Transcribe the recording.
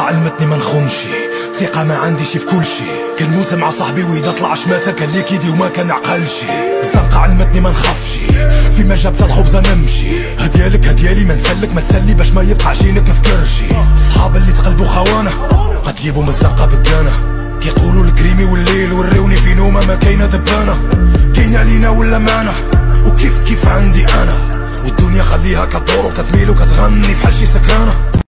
علمتني ما نخونشي، ثقة ما عنديش في كلشي. كنموت مع صاحبي وإذا طلع شماتة كان لي كيدي وما كان عقلشي. الزنقة علمتني ما نخافشي، فيما جابت الخبزة نمشي. هديالك هديالي ما نسلك ما تسلي باش ما يبقى عجينك في كرشي. صحاب اللي تقلبوا خوانة غتجيبوا من الزنقة بكانة. كيقولوا الكريمي والليل وريوني في نومة ما كاينة دبانة. كاين علينا ولا مانا وكيف عندي أنا، والدنيا خليها كدور وكتميل وكتغني فحال شي سكرانة.